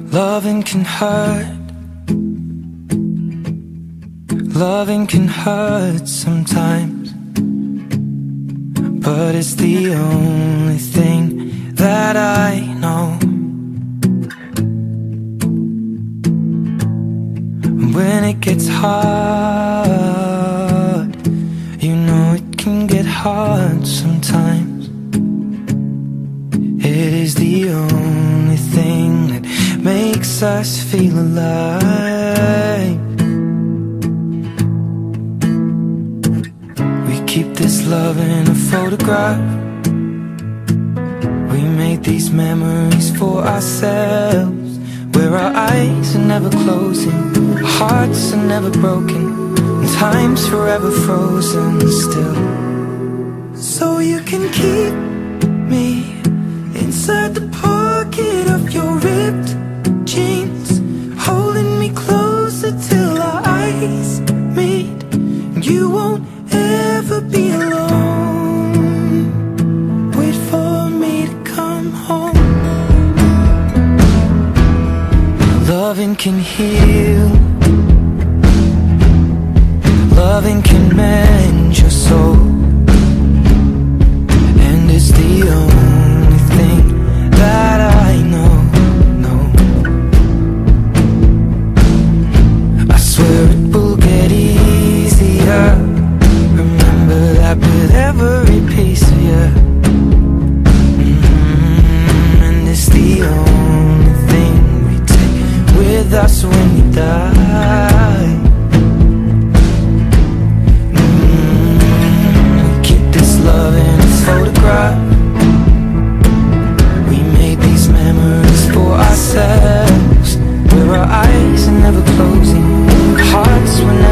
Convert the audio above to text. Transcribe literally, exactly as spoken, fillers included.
Loving can hurt. Loving can hurt sometimes, but it's the only thing that I know. When it gets hard, you know it can get hard sometimes. It is the only thing that makes us feel alive. We keep this love in a photograph. We made these memories for ourselves, where our eyes are never closing, our hearts are never broken, and time's forever frozen still. So you can keep me inside the pocket of your ripped jeans, holding me closer till our eyes meet. You won't ever be alone. Wait for me to come home. Loving can heal. Loving can mend your soul, and it's the only thing that I know, know. I swear it will get easier. Remember that with every piece of you. Mm-hmm. And it's the only thing we take with us when we die. Mm-hmm. We keep this love in a photograph. Memories for ourselves, where our eyes are never closing, hearts were never